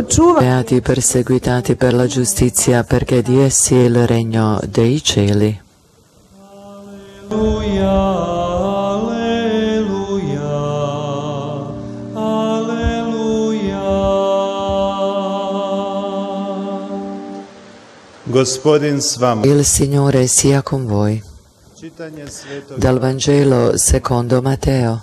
Beati i perseguitati per la giustizia, perché di essi è il regno dei cieli. Alleluia, alleluia, alleluia. Gospodin s vama. Il Signore sia con voi. Dal Vangelo secondo Matteo.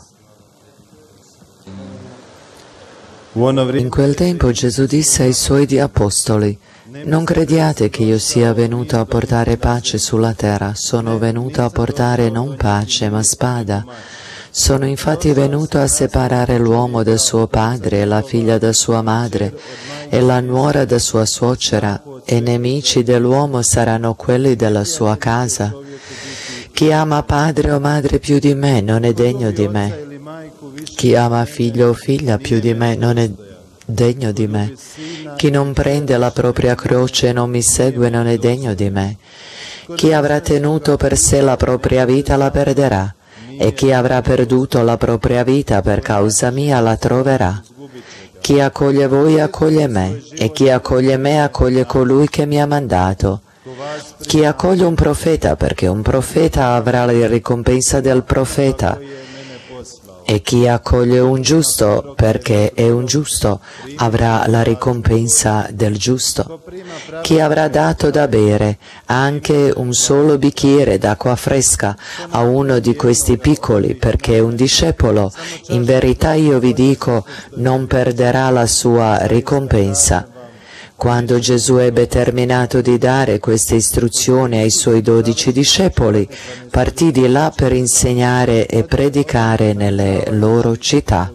In quel tempo Gesù disse ai suoi apostoli: non crediate che io sia venuto a portare pace sulla terra, sono venuto a portare non pace ma spada. Sono infatti venuto a separare l'uomo da suo padre, e la figlia da sua madre, e la nuora da sua suocera, e nemici dell'uomo saranno quelli della sua casa. Chi ama padre o madre più di me non è degno di me. Chi ama figlio o figlia più di me non è degno di me. Chi non prende la propria croce e non mi segue non è degno di me. Chi avrà tenuto per sé la propria vita la perderà, e chi avrà perduto la propria vita per causa mia la troverà. Chi accoglie voi accoglie me, e chi accoglie me accoglie colui che mi ha mandato. Chi accoglie un profeta, perché un profeta avrà la ricompensa del profeta, e chi accoglie un giusto, perché è un giusto, avrà la ricompensa del giusto. Chi avrà dato da bere anche un solo bicchiere d'acqua fresca a uno di questi piccoli, perché è un discepolo, in verità io vi dico, non perderà la sua ricompensa. Quando Gesù ebbe terminato di dare queste istruzioni ai suoi 12 discepoli, partì di là per insegnare e predicare nelle loro città.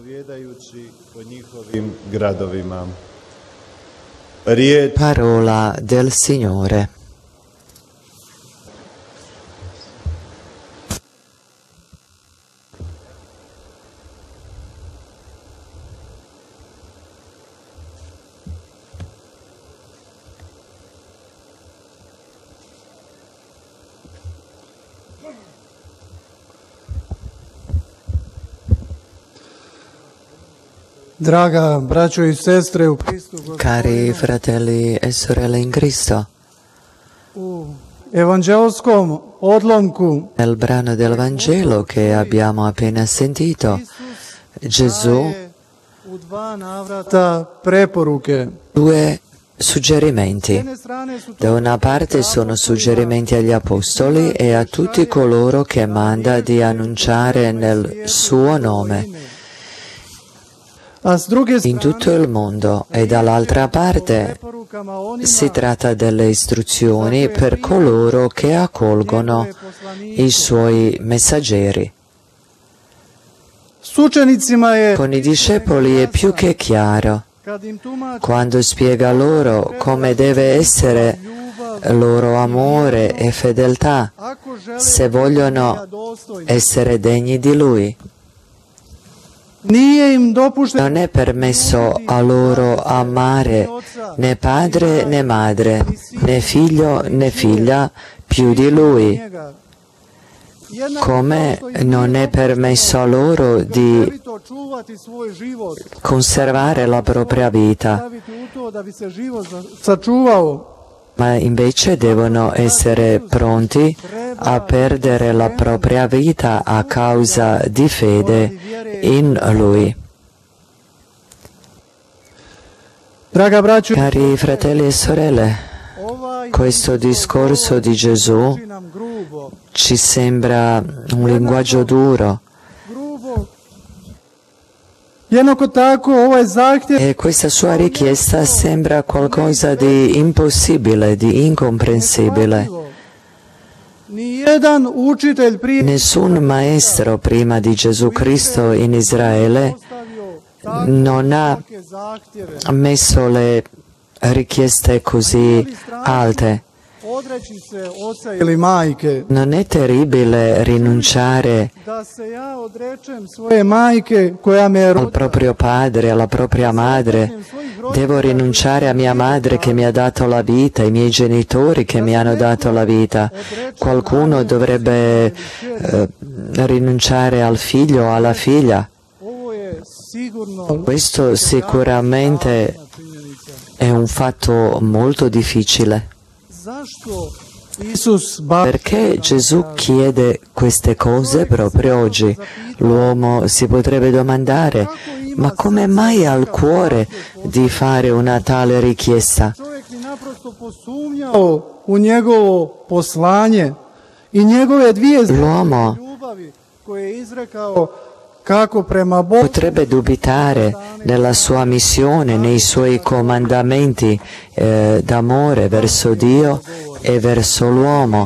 Parola del Signore. Draga braćo i sestre u Kristu Gospodinu, Cari fratelli e sorelle in Cristo, u evangelskom odlomku nel brano del Vangelo che abbiamo appena sentito, Gesù daje u dva navrata preporuke. due suggerimenti. S jedne strane su to Da una parte sono suggerimenti agli apostoli e a tutti coloro che manda di annunciare nel suo nome a s druge in tutto il mondo, e dall'altra parte preporukama onima si tratta delle istruzioni per coloro che accolgono i suoi messaggeri. s učenicima je Con i discepoli è più che chiaro kad im tumači quando spiega loro come deve essere ljubav, loro amore e fedeltà ako žele se vogliono biti dostojni. essere degni di Lui. Nije im dopušteno Non è permesso a loro amare né padre né madre, né figlio né figlia più di Lui, njega. Jednako come kao što im non nije è permesso a loro di dopušteno čuvati svoj život, conservare la propria vita, staviti u to da bi se život sačuvao. ma invece devono essere pronti a perdere la propria vita a causa di fede in Lui. Draga braćo, Cari fratelli e sorelle, ovaj questo discorso di Gesù zvuči nam grubo. ci sembra un linguaggio duro, Grubo. Jednako tako ovaj zahtjev e questa sua richiesta sembra qualcosa di impossibile, di incomprensibile. Nijedan učitelj prije Nessun maestro prima di Gesù Cristo in Israele postavio non ha takve zahtjeve. messo le richieste così alte. Odreći se oca ili majke, Non è terribile rinunciare da se ja odrečem svoje majke koja me je al rodila, proprio padre, alla propria madre? Devo rinunciare a mia madre che mi ha dato la vita, ai miei genitori che mi hanno dato la vita. Qualcuno dovrebbe rinunciare al figlio o alla figlia. ovo je sigurno Questo sicuramente činjenica. è un fatto molto difficile. Perché Gesù chiede queste cose proprio oggi? L'uomo si potrebbe domandare, ma come mai ha il cuore di fare una tale richiesta? L'uomo potrebbe dubitare nella sua missione, nei suoi comandamenti d'amore verso Dio e verso l'uomo.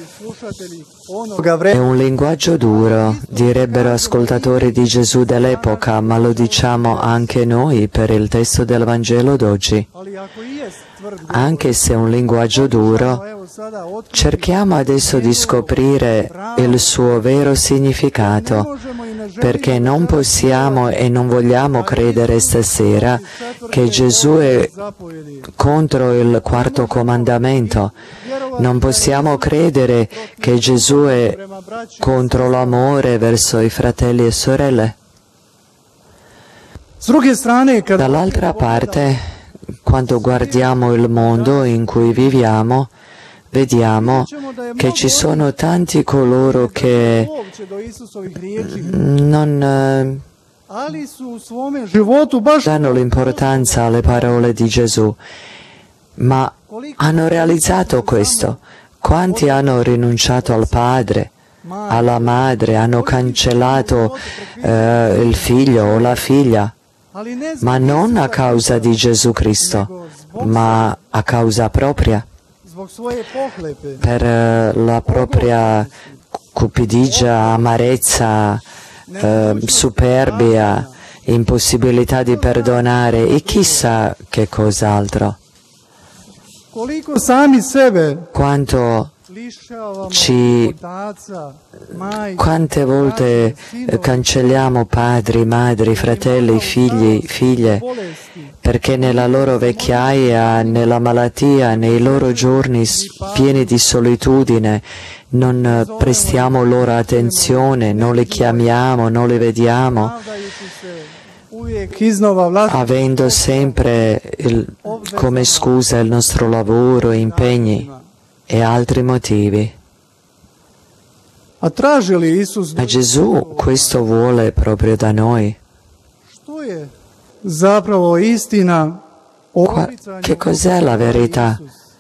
È un linguaggio duro, direbbero ascoltatori di Gesù dell'epoca, ma lo diciamo anche noi per il testo del Vangelo d'oggi. Anche se è un linguaggio duro, cerchiamo adesso di scoprire il suo vero significato, perché non possiamo e non vogliamo credere stasera che Gesù è contro il quarto comandamento. Non possiamo credere che Gesù è contro l'amore verso i fratelli e sorelle. Dall'altra parte, quando guardiamo il mondo in cui viviamo, vediamo che ci sono tanti coloro che non danno l'importanza alle parole di Gesù, ma hanno realizzato questo. Quanti hanno rinunciato al padre, alla madre, hanno cancellato il figlio o la figlia, ma non a causa di Gesù Cristo, ma a causa propria, per la propria cupidigia, amarezza, superbia, impossibilità di perdonare e chissà che cos'altro. Quante volte cancelliamo padri, madri, fratelli, figli, figlie, perché nella loro vecchiaia, nella malattia, nei loro giorni pieni di solitudine, non prestiamo loro attenzione, non li chiamiamo, non li vediamo, avendo sempre come scusa il nostro lavoro, impegni e altri motivi. Ma Gesù questo vuole proprio da noi. Che cos'è la verità?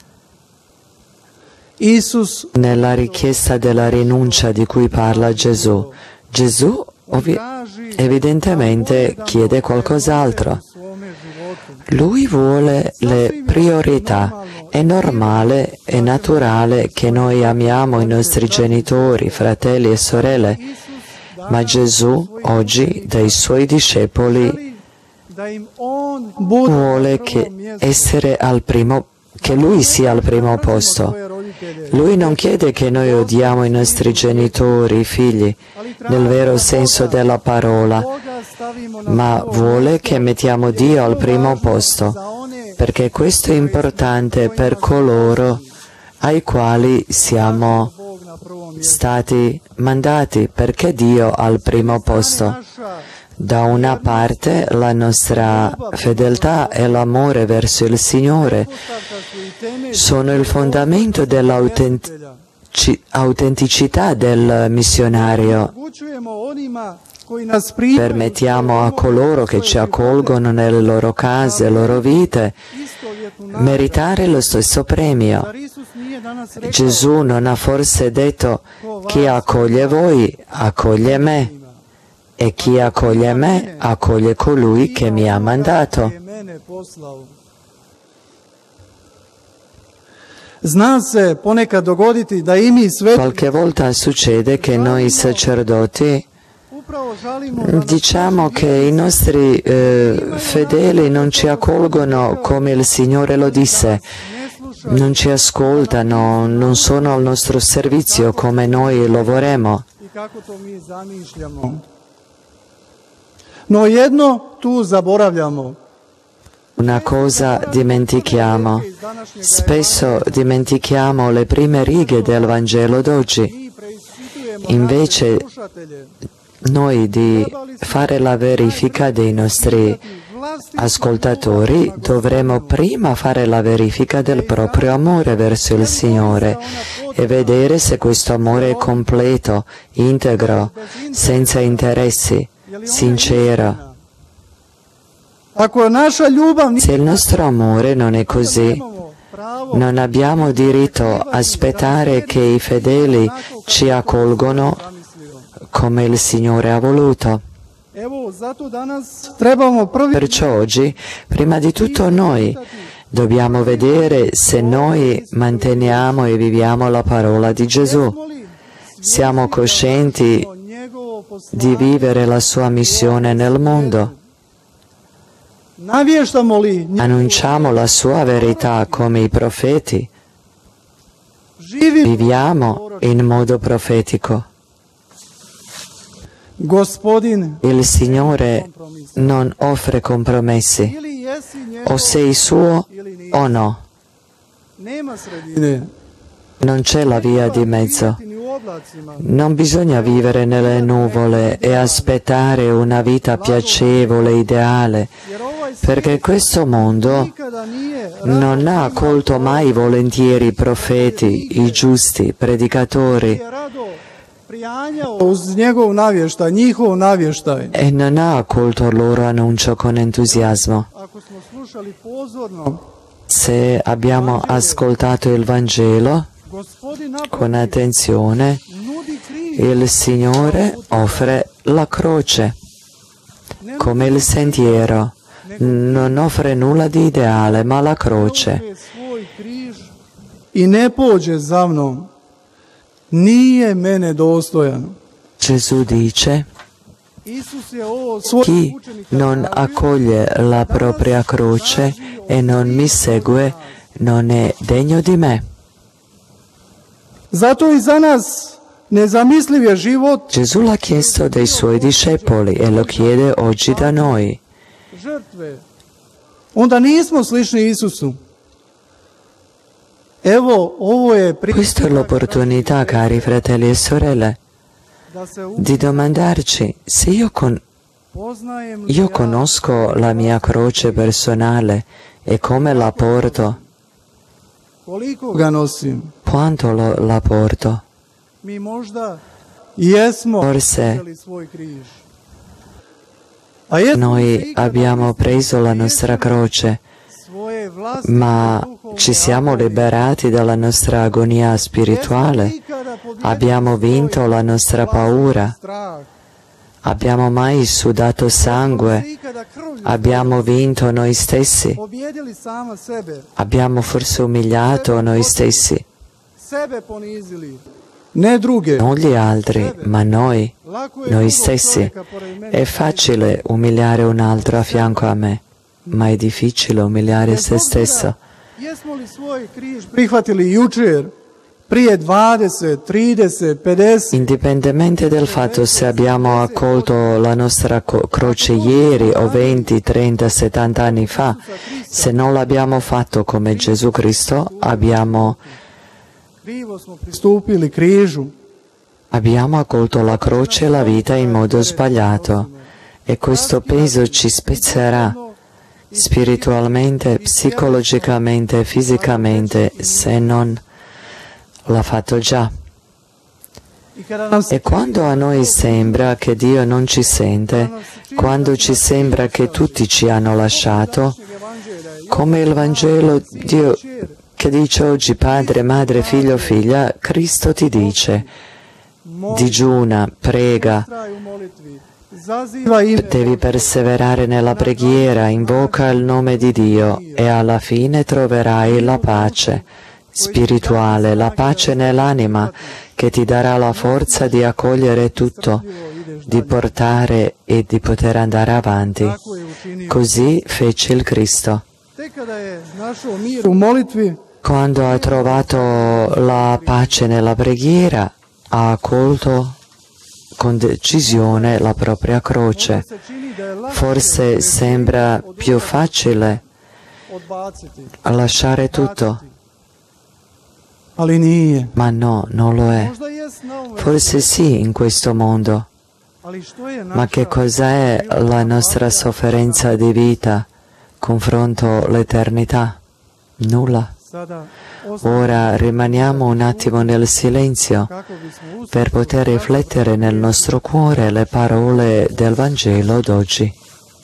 Nella richiesta della rinuncia di cui parla Gesù, Gesù evidentemente chiede qualcos'altro. Lui vuole le priorità. È normale e naturale che noi amiamo i nostri genitori, fratelli e sorelle, ma Gesù oggi dai suoi discepoli vuole che Lui sia al primo posto. Lui non chiede che noi odiamo i nostri genitori, i figli, nel vero senso della parola, ma vuole che mettiamo Dio al primo posto, perché questo è importante per coloro ai quali siamo stati mandati, perché Dio al primo posto. Da una parte la nostra fedeltà e l'amore verso il Signore sono il fondamento dell'autenticità del missionario. Permettiamo a coloro che ci accolgono nelle loro case, loro vite, meritare lo stesso premio. Gesù non ha forse detto: chi accoglie voi, accoglie me, e chi accoglie me, accoglie colui che mi ha mandato. Qualche volta succede che noi sacerdoti diciamo che i nostri fedeli non ci accolgono come il Signore lo disse, non ci ascoltano, non sono al nostro servizio come noi lo vorremmo. No jedno tu zaboravljamo. Una cosa dimentichiamo. Spesso dimentichiamo le prime righe del Vangelo d'oggi. Invece noi di fare la verifica dei nostri ascoltatori, dovremo prima fare la verifica del proprio amore verso il Signore e vedere se questo amore è completo, integro, senza interessi, sincero. Se il nostro amore non è così, non abbiamo diritto a aspettare che i fedeli ci accolgono come il Signore ha voluto. Perciò oggi, prima di tutto noi, dobbiamo vedere se noi manteniamo e viviamo la parola di Gesù. Siamo coscienti di vivere la sua missione nel mondo. Annunciamo la sua verità come i profeti. Viviamo in modo profetico. Il Signore non offre compromessi. O sei suo o no. Non c'è la via di mezzo. Non bisogna vivere nelle nuvole e aspettare una vita piacevole, ideale, perché questo mondo non ha accolto mai volentieri i profeti, i giusti, predicatori, e non ha accolto il loro annuncio con entusiasmo. Se abbiamo ascoltato il Vangelo con attenzione, il Signore offre la croce come il sentiero. Non offre nulla di ideale, ma la croce. Gesù dice: chi non accoglie la propria croce e non mi segue non è degno di me. Gesù l'ha chiesto dai suoi discepoli e lo chiede oggi da noi. Questa è l'opportunità, cari fratelli e sorelle, di domandarci se io conosco la mia croce personale e come la porto, quanto la porto. Forse noi abbiamo preso la nostra croce, ma ci siamo liberati dalla nostra agonia spirituale? Abbiamo vinto la nostra paura? Abbiamo mai sudato sangue? Abbiamo vinto noi stessi? Abbiamo forse umiliato noi stessi? Non gli altri, ma noi stessi. È facile umiliare un altro a fianco a me, ma è difficile umiliare se stesso. Indipendentemente dal fatto se abbiamo accolto la nostra croce ieri o 20, 30, 70 anni fa, se non l'abbiamo fatto come Gesù Cristo, abbiamo accolto la croce e la vita in modo sbagliato, e questo peso ci spezzerà spiritualmente, psicologicamente e fisicamente se non l'ha fatto già. E quando a noi sembra che Dio non ci sente, quando ci sembra che tutti ci hanno lasciato, come il Vangelo Dio che dice oggi padre, madre, figlio, figlia, Cristo ti dice: digiuna, prega, devi perseverare nella preghiera, invoca il nome di Dio e alla fine troverai la pace spirituale, la pace nell'anima che ti darà la forza di accogliere tutto, di portare e di poter andare avanti. Così fece il Cristo. Quando ha trovato la pace nella preghiera, ha accolto con decisione la propria croce. Forse sembra più facile lasciare tutto, ma no, non lo è. Forse sì in questo mondo, Ma che cos'è la nostra sofferenza di vita confronto l'eternità? Nulla. Ora rimaniamo un attimo nel silenzio per poter riflettere nel nostro cuore le parole del Vangelo d'oggi.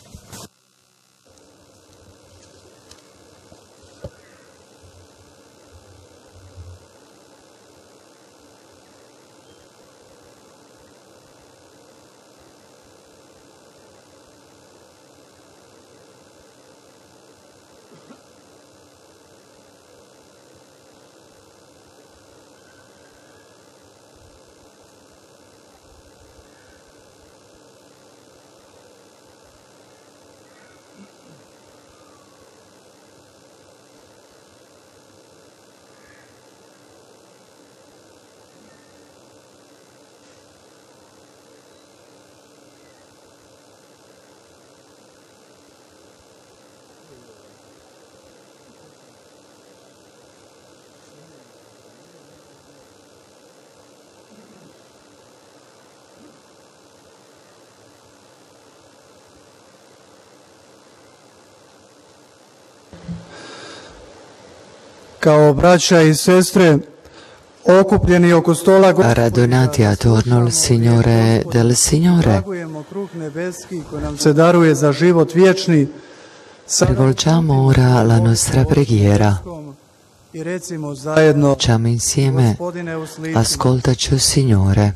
Kao braća I sestre, okupljeni oko stola Radunati attorno al Signore del Signore, blagujemo kruh nebeski koji nam se daruje za život vječni. rivolgiamo ora la nostra preghiera. I recimo zajedno, Facciamo insieme, Gospodine, usliši. ascoltaci, o Signore.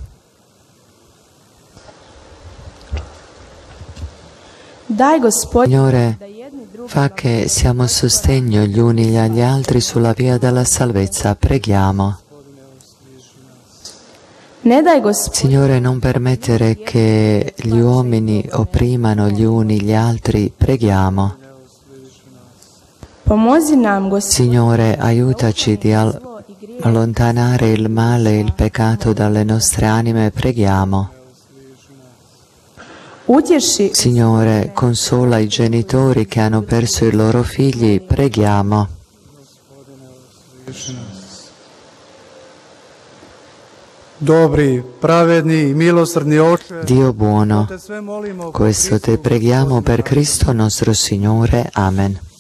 Daj, Gospodine, Signore, da jedni drugi fa che siamo sostegno gli uni agli altri sulla via della salvezza. Preghiamo. ne daj, Gospodine, Signore, non permettere che gli uomini opprimano gli uni gli altri. Preghiamo. pomozi nam, Gospodine, Signore, aiutaci di allontanare il male e il peccato dalle nostre anime. Preghiamo. utješi Signore, consola i genitori che hanno perso i loro figli. Preghiamo. Dobri, pravedni I milosrdni Oče, Dio buono, te sve molimo questo te preghiamo per Cristo nostro Signore. Amen.